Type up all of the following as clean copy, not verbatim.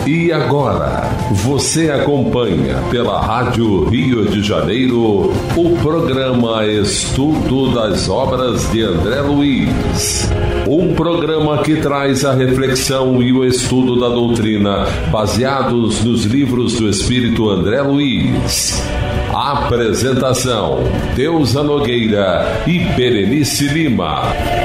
E agora, você acompanha pela Rádio Rio de Janeiro o programa Estudo das Obras de André Luiz. Um programa que traz a reflexão e o estudo da doutrina baseados nos livros do Espírito André Luiz. Apresentação: Deusa Nogueira e Berenice Lima.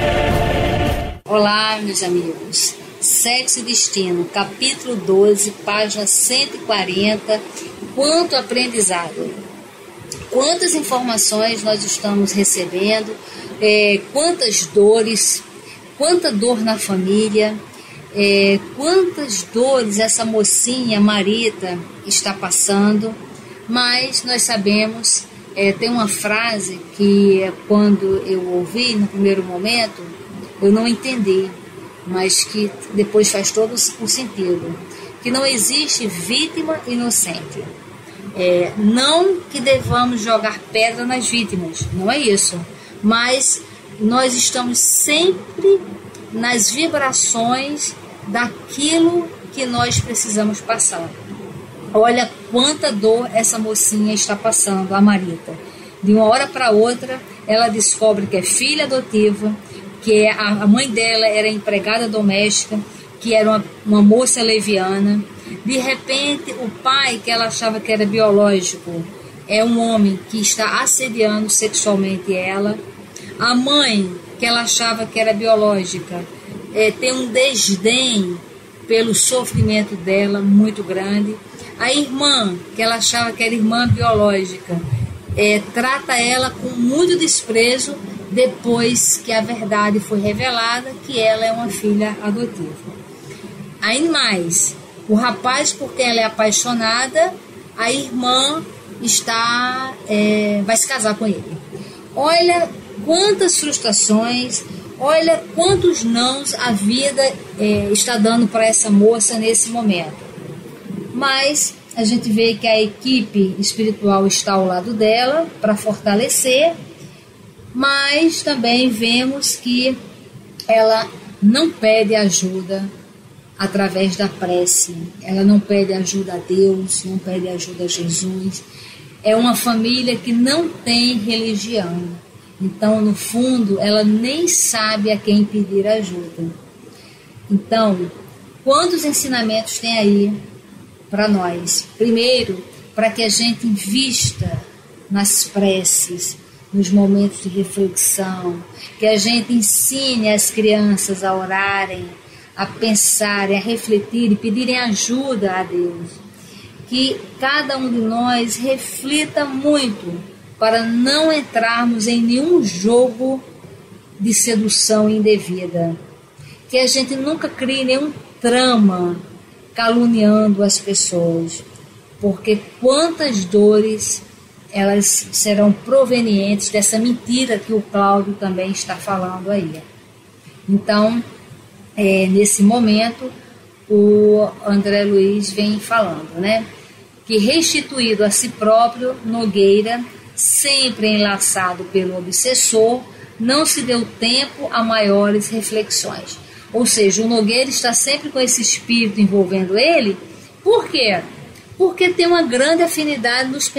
Olá, meus amigos. Sexo e Destino, capítulo 12, página 140. Quanto aprendizado! Quantas informações nós estamos recebendo, quantas dores, quanta dor na família, quantas dores essa mocinha Marita está passando. Mas nós sabemos, tem uma frase que quando eu ouvi no primeiro momento, eu não entendi, mas que depois faz todo o sentido, que não existe vítima inocente. Não que devamos jogar pedra nas vítimas, não é isso, mas nós estamos sempre nas vibrações daquilo que nós precisamos passar. Olha quanta dor essa mocinha está passando, a Marita. De uma hora para outra, ela descobre que é filha adotiva, que a mãe dela era empregada doméstica, que era uma moça leviana. De repente, o pai, que ela achava que era biológico, é um homem que está assediando sexualmente ela. A mãe, que ela achava que era biológica, tem um desdém pelo sofrimento dela muito grande. A irmã, que ela achava que era irmã biológica, trata ela com muito desprezo depois que a verdade foi revelada, que ela é uma filha adotiva. Aí mais, o rapaz por quem ela é apaixonada, a irmã vai se casar com ele. Olha quantas frustrações, olha quantos nãos a vida está dando para essa moça nesse momento. Mas a gente vê que a equipe espiritual está ao lado dela para fortalecer, mas também vemos que ela não pede ajuda através da prece, ela não pede ajuda a Deus, não pede ajuda a Jesus. É uma família que não tem religião, então no fundo ela nem sabe a quem pedir ajuda. Então, quantos ensinamentos tem aí para nós? Primeiro, para que a gente invista nas preces, nos momentos de reflexão, que a gente ensine as crianças a orarem, a pensarem, a refletir e pedirem ajuda a Deus. Que cada um de nós reflita muito para não entrarmos em nenhum jogo de sedução indevida. Que a gente nunca crie nenhum trama caluniando as pessoas, porque quantas dores elas serão provenientes dessa mentira que o Cláudio também está falando aí. Então, nesse momento, o André Luiz vem falando, né? Que restituído a si próprio, Nogueira, sempre enlaçado pelo obsessor, não se deu tempo a maiores reflexões. Ou seja, o Nogueira está sempre com esse espírito envolvendo ele. Por quê? Porque tem uma grande afinidade nos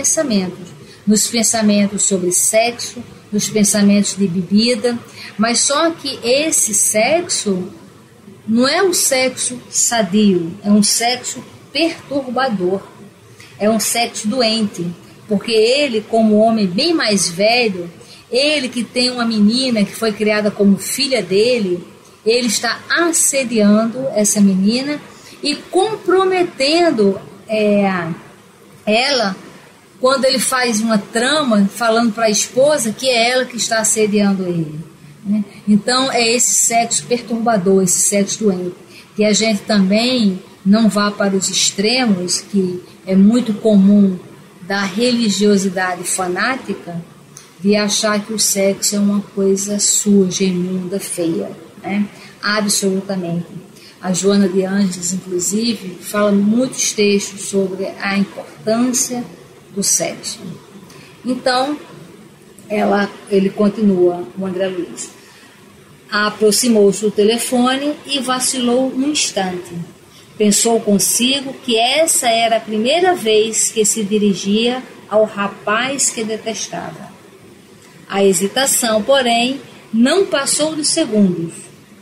pensamentos sobre sexo, nos pensamentos de bebida, mas só que esse sexo não é um sexo sadio, é um sexo perturbador, é um sexo doente, porque ele, como homem bem mais velho, ele que tem uma menina que foi criada como filha dele, ele está assediando essa menina e comprometendo ela, quando ele faz uma trama falando para a esposa que é ela que está assediando ele, né? Então é esse sexo perturbador, esse sexo doente, que a gente também não vá para os extremos, que é muito comum da religiosidade fanática, de achar que o sexo é uma coisa suja, imunda, feia, né? Absolutamente. A Joana de Ângeles, inclusive, fala muitos textos sobre a importância do sexo. Então, ele continua, o André Luiz. Aproximou-se do telefone e vacilou um instante. Pensou consigo que essa era a primeira vez que se dirigia ao rapaz que detestava. A hesitação, porém, não passou de segundos.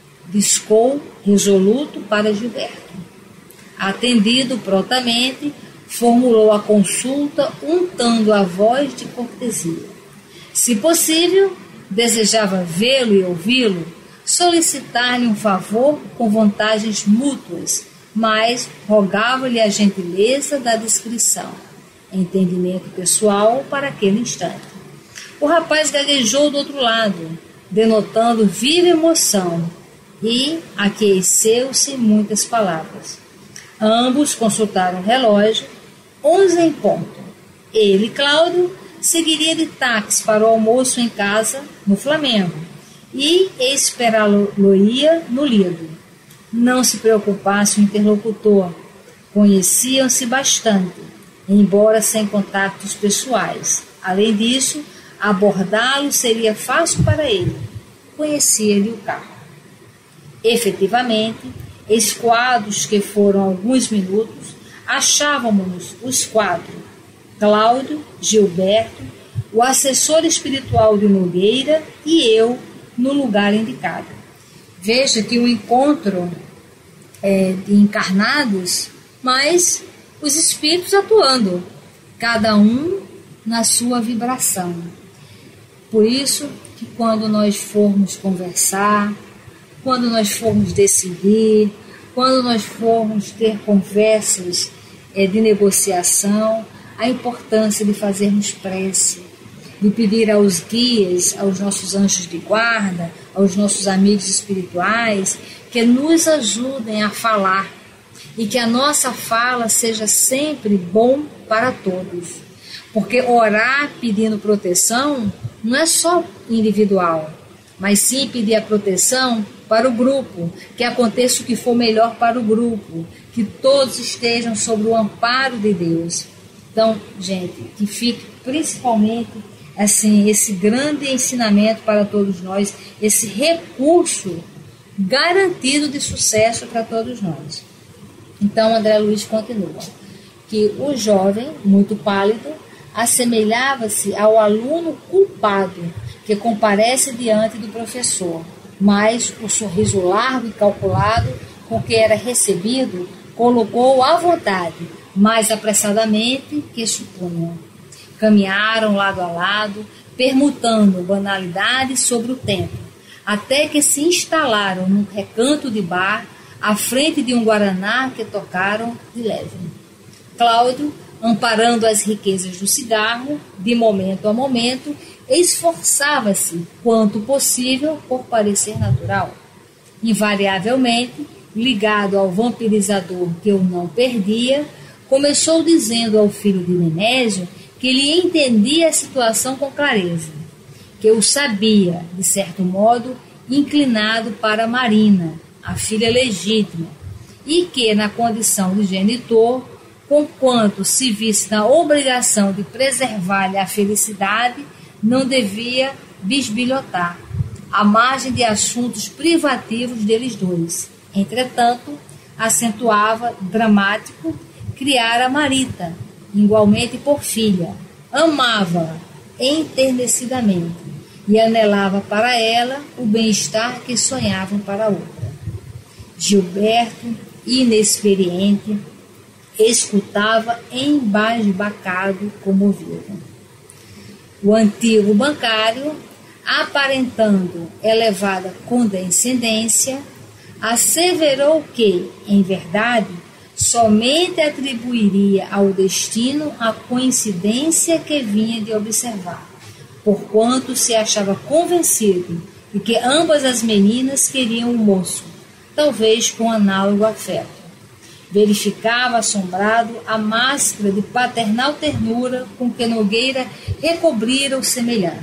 Discou resoluto para Gilberto. Atendido prontamente, formulou a consulta untando a voz de cortesia. Se possível, desejava vê-lo e ouvi-lo, solicitar-lhe um favor com vantagens mútuas, mas rogava-lhe a gentileza da discrição, entendimento pessoal para aquele instante. O rapaz gaguejou do outro lado, denotando viva emoção, e aqueceu-se em muitas palavras. Ambos consultaram o relógio, 11 em ponto. Ele, Cláudio, seguiria de táxi para o almoço em casa, no Flamengo, e esperá-lo-ia no Lido. Não se preocupasse o interlocutor, conheciam-se bastante, embora sem contatos pessoais. Além disso, abordá-lo seria fácil para ele. Conhecia-lhe o carro. Efetivamente, escoados que foram alguns minutos, achávamos-nos os quatro, Cláudio, Gilberto, o assessor espiritual de Nogueira e eu no lugar indicado. Veja que o encontro de encarnados, mas os espíritos atuando, cada um na sua vibração. Por isso que quando nós formos conversar, quando nós formos decidir, quando nós formos ter conversas de negociação, a importância de fazermos prece, de pedir aos guias, aos nossos anjos de guarda, aos nossos amigos espirituais, que nos ajudem a falar e que a nossa fala seja sempre bom para todos. Porque orar pedindo proteção não é só individual, mas sim pedir a proteção para o grupo, que aconteça o que for melhor para o grupo, que todos estejam sob o amparo de Deus. Então, gente, que fique principalmente assim, esse grande ensinamento para todos nós, esse recurso garantido de sucesso para todos nós. Então, André Luiz continua, que o jovem, muito pálido, assemelhava-se ao aluno culpado que comparece diante do professor, mas o sorriso largo e calculado com que era recebido colocou-o à vontade, mais apressadamente que supunham. Caminharam lado a lado, permutando banalidades sobre o tempo, até que se instalaram num recanto de bar, à frente de um guaraná que tocaram de leve. Cláudio, amparando as riquezas do cigarro, de momento a momento, esforçava-se, quanto possível, por parecer natural. Invariavelmente, ligado ao vampirizador que eu não perdia, começou dizendo ao filho de Nemésio que ele entendia a situação com clareza, que o sabia, de certo modo, inclinado para Marina, a filha legítima, e que, na condição de genitor, conquanto se visse na obrigação de preservar-lhe a felicidade, não devia bisbilhotar, à margem de assuntos privativos deles dois. Entretanto, acentuava, dramático, criar a Marita, igualmente por filha, amava enternecidamente e anelava para ela o bem-estar que sonhavam para a outra. Gilberto, inexperiente, escutava embasbacado, comovido. O antigo bancário, aparentando elevada condescendência, asseverou que, em verdade, somente atribuiria ao destino a coincidência que vinha de observar, porquanto se achava convencido de que ambas as meninas queriam o moço, talvez com análogo afeto. Verificava assombrado a máscara de paternal ternura com que Nogueira recobrira o semelhante.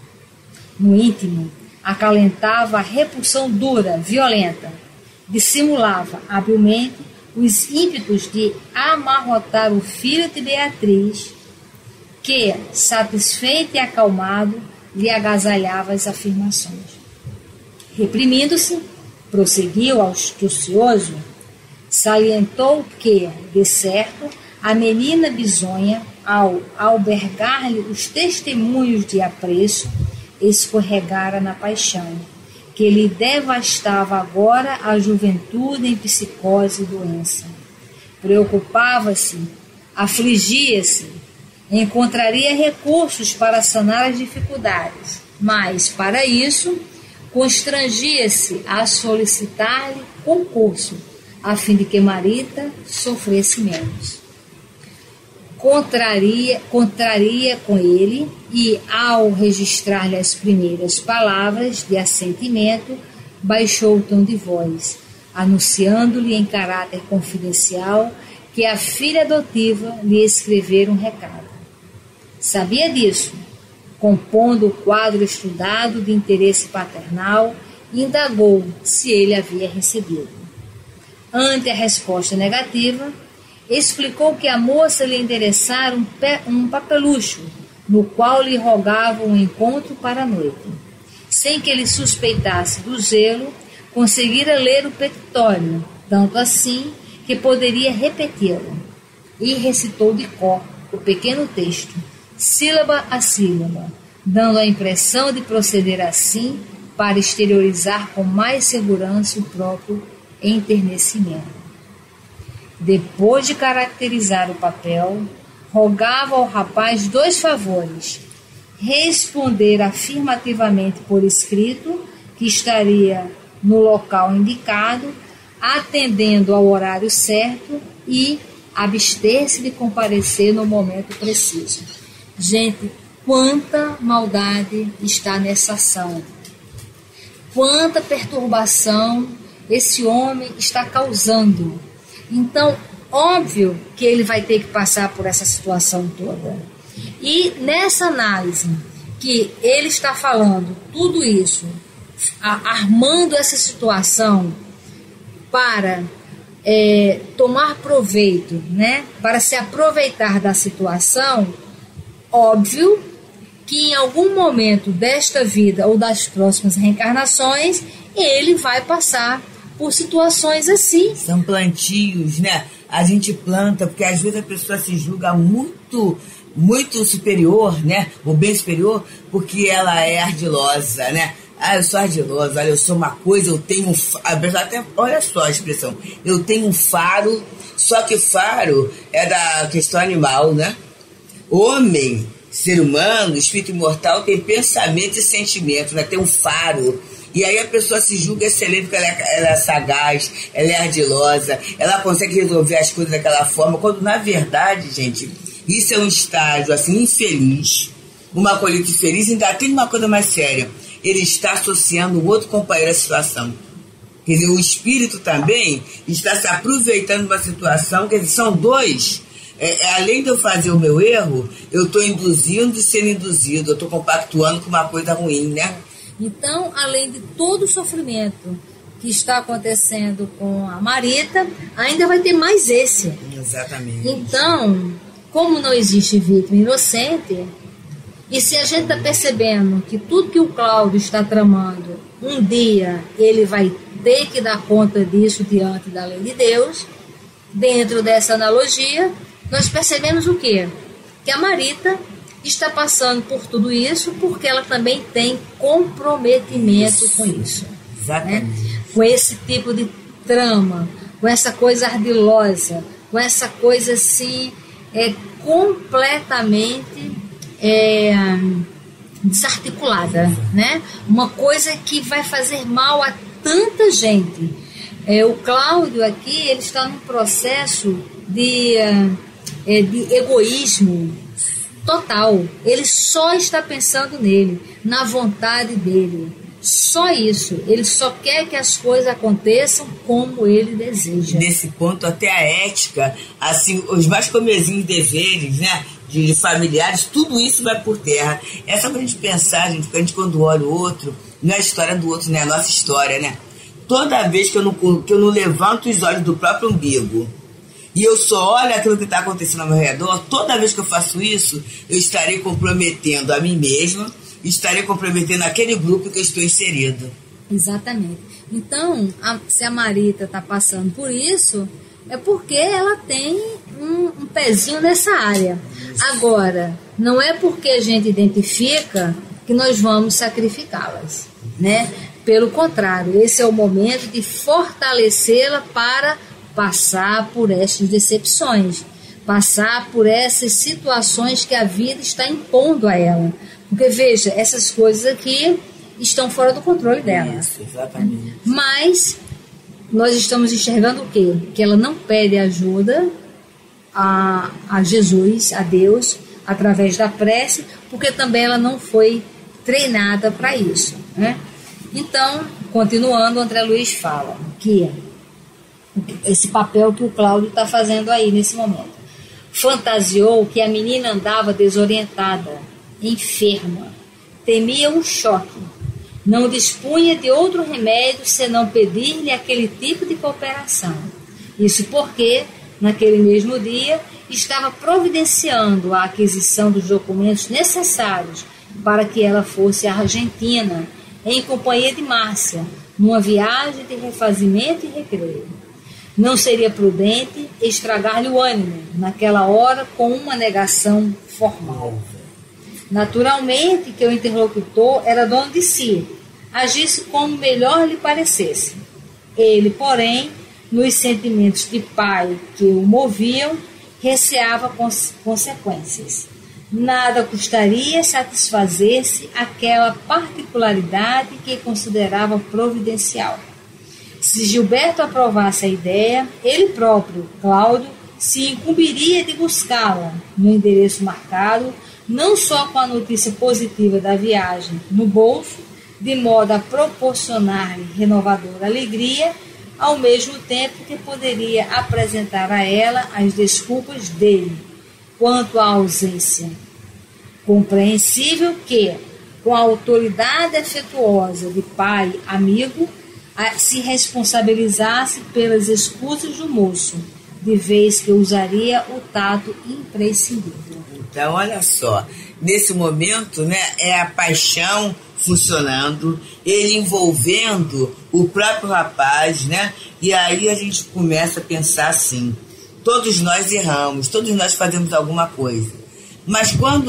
No íntimo, acalentava a repulsão dura, violenta, dissimulava habilmente os ímpetos de amarrotar o filho de Beatriz, que, satisfeito e acalmado, lhe agasalhava as afirmações. Reprimindo-se, prosseguiu astucioso: Salientou que, de certo, a menina bisonha, ao albergar-lhe os testemunhos de apreço, escorregara na paixão, que lhe devastava agora a juventude em psicose e doença. Preocupava-se, afligia-se, encontraria recursos para sanar as dificuldades, mas, para isso, constrangia-se a solicitar-lhe concurso, a fim de que Marita sofresse menos. Contraria com ele e, ao registrar-lhe as primeiras palavras de assentimento, baixou o tom de voz, anunciando-lhe em caráter confidencial que a filha adotiva lhe escrevera um recado. Sabia disso, compondo o quadro estudado de interesse paternal, indagou se ele havia recebido. Ante a resposta negativa, explicou que a moça lhe endereçara um papelucho, no qual lhe rogava um encontro para a noite. Sem que ele suspeitasse do zelo, conseguira ler o petitório, tanto assim que poderia repeti-lo, e recitou de cor o pequeno texto, sílaba a sílaba, dando a impressão de proceder assim para exteriorizar com mais segurança o próprio enternecimento. Depois de caracterizar o papel, rogava ao rapaz 2 favores: responder afirmativamente por escrito, que estaria no local indicado, atendendo ao horário certo, e abster-se de comparecer no momento preciso. Gente, quanta maldade está nessa ação, quanta perturbação esse homem está causando. Então, óbvio que ele vai ter que passar por essa situação toda. E nessa análise que ele está falando tudo isso, armando essa situação para tomar proveito, né? Para se aproveitar da situação, óbvio que em algum momento desta vida ou das próximas reencarnações, ele vai passar por situações assim. São plantios, né? A gente planta, porque às vezes a pessoa se julga muito superior, né? Ou bem superior, porque ela é ardilosa, né? Ah, eu sou ardilosa, olha, eu sou uma coisa, eu tenho a pessoa até, olha só a expressão, eu tenho um faro, só que faro é da questão animal, né? Homem, ser humano, espírito imortal, tem pensamento e sentimento, né? Tem um faro. E aí a pessoa se julga excelente porque ela é sagaz, ela é ardilosa, ela consegue resolver as coisas daquela forma, quando na verdade, gente, isso é um estágio assim infeliz, uma colheita infeliz. Ainda tem uma coisa mais séria, ele está associando um outro companheiro à situação. Quer dizer, o espírito também está se aproveitando de uma situação, quer dizer, são dois. Além de eu fazer o meu erro, eu estou induzindo e sendo induzido, eu estou compactuando com uma coisa ruim, né? Então, além de todo o sofrimento que está acontecendo com a Marita, ainda vai ter mais esse. Exatamente. Então, como não existe vítima inocente, e se a gente está percebendo que tudo que o Cláudio está tramando, um dia ele vai ter que dar conta disso diante da lei de Deus, dentro dessa analogia, nós percebemos o quê? Que a Marita está passando por tudo isso porque ela também tem comprometimento com isso. Exatamente. Né? Com esse tipo de trama, com essa coisa ardilosa, com essa coisa assim, completamente desarticulada, né? Uma coisa que vai fazer mal a tanta gente. O Cláudio aqui, ele está num processo de egoísmo total. Ele só está pensando nele, na vontade dele. Só isso. Ele só quer que as coisas aconteçam como ele deseja. Nesse ponto, até a ética, assim, os mais comezinhos deveres, né, de familiares, tudo isso vai por terra. É só pra gente pensar, gente, porque a gente quando olha o outro, não é a história do outro, né, é a nossa história, né? Toda vez que eu não levanto os olhos do próprio umbigo, e eu só olho aquilo que está acontecendo ao meu redor, toda vez que eu faço isso, eu estarei comprometendo a mim mesma, estarei comprometendo aquele grupo que eu estou inserido. Exatamente. Então, se a Marita está passando por isso, é porque ela tem um pezinho nessa área. Agora, não é porque a gente identifica que nós vamos sacrificá-las, né? Pelo contrário, esse é o momento de fortalecê-la para passar por essas decepções, passar por essas situações que a vida está impondo a ela. Porque, veja, essas coisas aqui estão fora do controle dela. Isso, exatamente. Mas nós estamos enxergando o quê? Que ela não pede ajuda a Jesus, a Deus, através da prece, porque também ela não foi treinada para isso, né? Então, continuando, o André Luiz fala que esse papel que o Cláudio está fazendo aí nesse momento. Fantasiou que a menina andava desorientada, enferma, temia um choque, não dispunha de outro remédio senão pedir-lhe aquele tipo de cooperação. Isso porque, naquele mesmo dia, estava providenciando a aquisição dos documentos necessários para que ela fosse à Argentina, em companhia de Márcia, numa viagem de refazimento e recreio. Não seria prudente estragar-lhe o ânimo, naquela hora, com uma negação formal. Naturalmente que o interlocutor era dono de si, agisse como melhor lhe parecesse. Ele, porém, nos sentimentos de pai que o moviam, receava consequências. Nada custaria satisfazer-se aquela particularidade que considerava providencial. Se Gilberto aprovasse a ideia, ele próprio, Cláudio, se incumbiria de buscá-la no endereço marcado, não só com a notícia positiva da viagem no bolso, de modo a proporcionar-lhe renovadora alegria, ao mesmo tempo que poderia apresentar a ela as desculpas dele quanto à ausência. Compreensível que, com a autoridade afetuosa de pai amigo, se responsabilizasse pelas escusas do moço, de vez que usaria o tato imprescindível. Então, olha só, nesse momento, né, é a paixão funcionando, ele envolvendo o próprio rapaz, né? E aí a gente começa a pensar assim, todos nós erramos, todos nós fazemos alguma coisa. Mas quando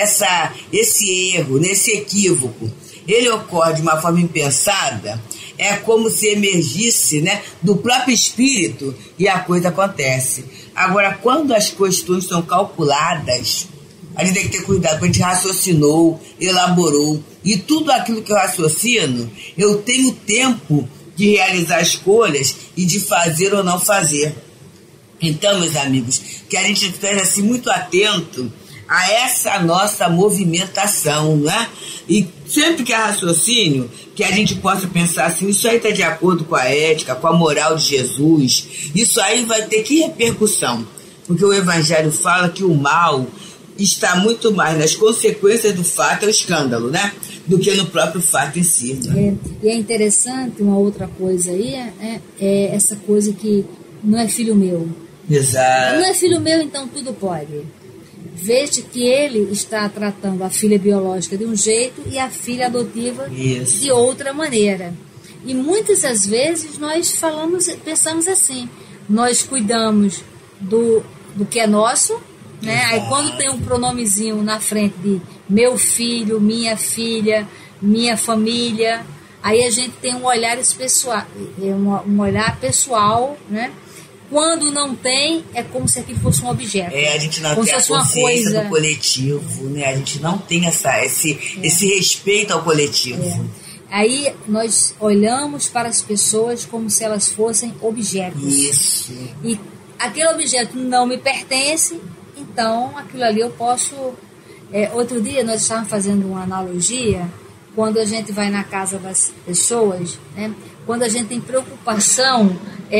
esse erro, esse equívoco, ele ocorre de uma forma impensada, é como se emergisse, né, do próprio espírito e a coisa acontece. Agora, quando as questões são calculadas, a gente tem que ter cuidado, porque a gente raciocinou, elaborou, e tudo aquilo que eu raciocino, eu tenho tempo de realizar escolhas e de fazer ou não fazer. Então, meus amigos, que a gente esteja assim, muito atento a essa nossa movimentação, né? E sempre que há raciocínio, que a gente possa pensar assim, isso aí está de acordo com a ética, com a moral de Jesus, isso aí vai ter que repercussão, porque o Evangelho fala que o mal está muito mais nas consequências do fato, é o escândalo, né? Do que no próprio fato em si. Né? E é interessante, uma outra coisa aí, é essa coisa que não é filho meu. Exato. Não é filho meu, então tudo pode. Veja que ele está tratando a filha biológica de um jeito e a filha adotiva de outra maneira. E muitas das vezes nós pensamos assim, nós cuidamos do que é nosso, né? Aí quando tem um pronomezinho na frente de meu filho, minha filha, minha família, aí a gente tem um olhar pessoal, um olhar pessoal, né? Quando não tem, é como se aquilo fosse um objeto. A gente não tem a consciência do coletivo, né? A gente não tem esse respeito ao coletivo. Aí nós olhamos para as pessoas como se elas fossem objetos. Isso. E aquele objeto não me pertence, então aquilo ali eu posso... outro dia nós estávamos fazendo uma analogia, quando a gente vai na casa das pessoas, né? Quando a gente tem preocupação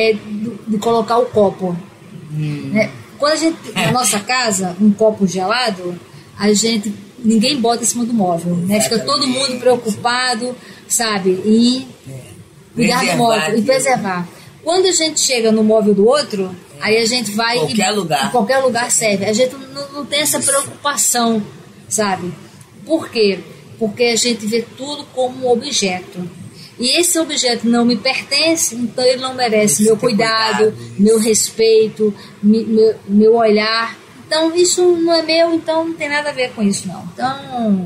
de colocar o copo. Né? Quando a gente, na nossa casa, um copo gelado, ninguém bota em cima do móvel. Né? Fica todo mundo preocupado, sabe, em cuidar do móvel e preservar. Quando a gente chega no móvel do outro, aí a gente vai... Em qualquer lugar serve. A gente não tem essa preocupação, sabe? Por quê? Porque a gente vê tudo como um objeto. e esse objeto não me pertence, então ele não merece meu cuidado, meu respeito, meu olhar. Então isso não é meu, então não tem nada a ver com isso não. Então,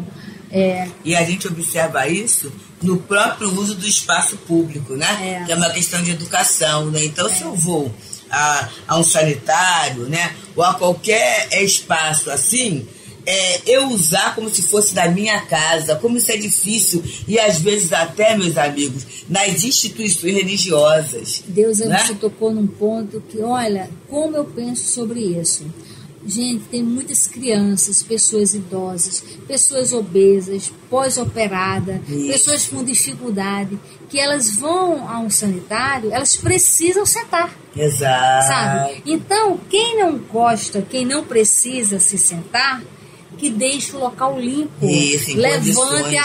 E a gente observa isso no próprio uso do espaço público, né? Que é uma questão de educação, né? Então se eu vou a um sanitário, né? Ou a qualquer espaço assim, eu usar como se fosse da minha casa, como isso é difícil, e às vezes até, meus amigos, nas instituições religiosas. Deus, né? Você tocou num ponto que, olha, como eu penso sobre isso. Gente, tem muitas crianças, pessoas idosas, pessoas obesas, pós-operada, pessoas com dificuldade, que elas vão a um sanitário, elas precisam sentar. Exato. Sabe? Então, quem não gosta, quem não precisa se sentar, que deixe o local limpo, levante a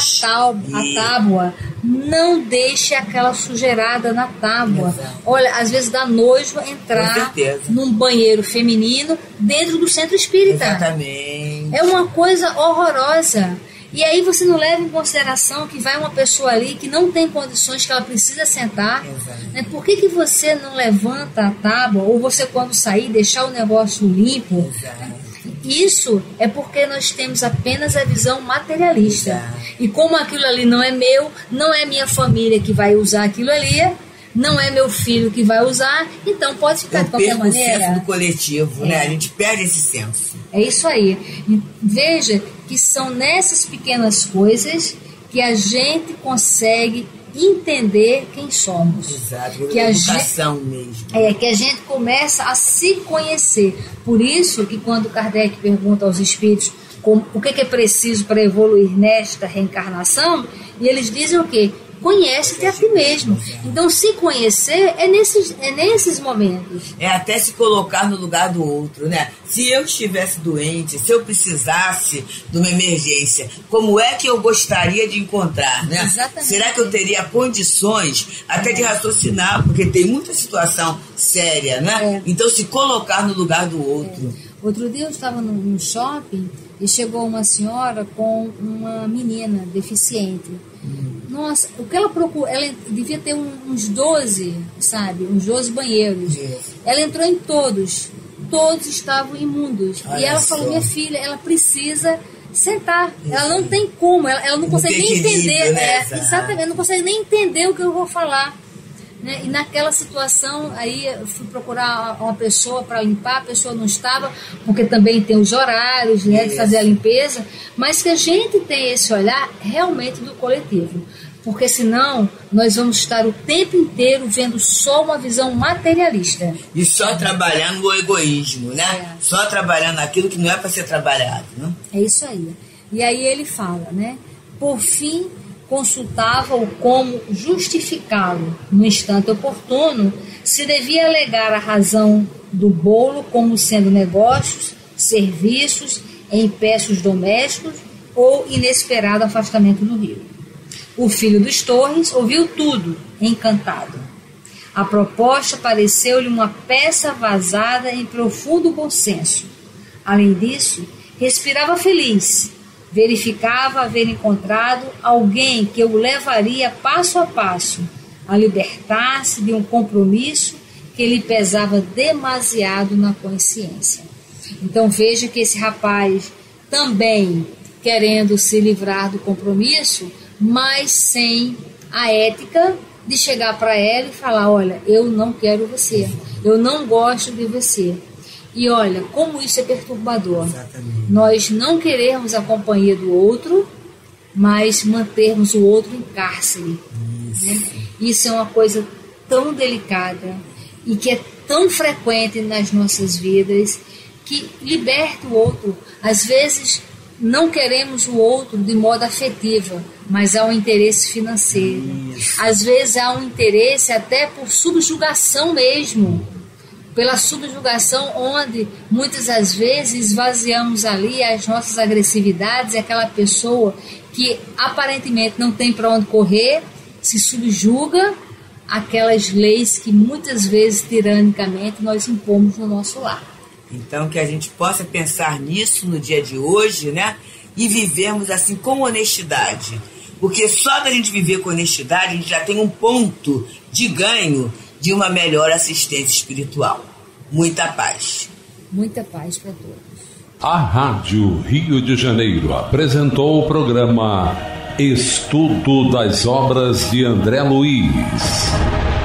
tábua, não deixe aquela sujeirada na tábua. Olha, às vezes dá nojo entrar num banheiro feminino dentro do centro espírita. Exatamente. É uma coisa horrorosa. E aí você não leva em consideração que vai uma pessoa ali que não tem condições, que ela precisa sentar. Né? Por que você não levanta a tábua, ou você quando sair deixar o negócio limpo? Isso é porque nós temos apenas a visão materialista. E como aquilo ali não é meu, não é minha família que vai usar aquilo ali, não é meu filho que vai usar, então pode ficar de qualquer maneira. O senso do coletivo, né? A gente perde esse senso. É isso aí. Veja que são nessas pequenas coisas que a gente consegue entender quem somos. Exato, que educação mesmo. Que a gente começa a se conhecer. Por isso que quando Kardec pergunta aos espíritos o que é preciso para evoluir nesta reencarnação, e eles dizem o quê? Conhece-te a ti mesmo. Então, se conhecer é nesses momentos. É até se colocar no lugar do outro, né? Se eu estivesse doente, se eu precisasse de uma emergência, como é que eu gostaria de encontrar, né? Exatamente. Será que eu teria condições até de raciocinar? Porque tem muita situação séria, né? Então, se colocar no lugar do outro. Outro dia eu estava num shopping e chegou uma senhora com uma menina deficiente. Nossa, o que ela procurou, ela devia ter uns 12, sabe, uns 12 banheiros. Ela entrou em todos estavam imundos. E ela falou, minha filha, ela precisa sentar. Ela não tem como, ela não consegue nem entender. Exatamente, não consegue nem entender o que eu vou falar. Né? E naquela situação, aí eu fui procurar uma pessoa para limpar, a pessoa não estava, porque também tem os horários, né, de fazer a limpeza, mas que a gente tem esse olhar realmente do coletivo, porque senão nós vamos estar o tempo inteiro vendo só uma visão materialista. E só trabalhando o egoísmo, né? Só trabalhando aquilo que não é para ser trabalhado, né? É isso aí. E aí ele fala, né? Por fim, consultava-o como justificá-lo no instante oportuno, se devia alegar a razão do bolo como sendo negócios, serviços, empeços domésticos ou inesperado afastamento do rio. O filho dos Torres ouviu tudo, encantado. A proposta pareceu-lhe uma peça vazada em profundo bom senso. Além disso, respirava feliz. Verificava haver encontrado alguém que o levaria passo a passo a libertar-se de um compromisso que lhe pesava demasiado na consciência. Então veja que esse rapaz também querendo se livrar do compromisso, mas sem a ética de chegar para ela e falar, olha, eu não quero você, eu não gosto de você. E olha, como isso é perturbador. Exatamente. Nós não queremos a companhia do outro, mas mantermos o outro em cárcere. Né? Isso é uma coisa tão delicada e que é tão frequente nas nossas vidas, que liberta o outro. Às vezes não queremos o outro de modo afetivo, mas há um interesse financeiro. Às vezes há um interesse até por subjugação mesmo. Pela subjugação, onde muitas das vezes esvaziamos ali as nossas agressividades, e aquela pessoa que aparentemente não tem para onde correr, se subjuga aquelas leis que muitas vezes tiranicamente nós impomos no nosso lar. Então que a gente possa pensar nisso no dia de hoje, né? E vivermos assim com honestidade, Porque só da gente viver com honestidade, a gente já tem um ponto de ganho de uma melhor assistência espiritual. Muita paz. Muita paz para todos. A Rádio Rio de Janeiro apresentou o programa Estudo das Obras de André Luiz.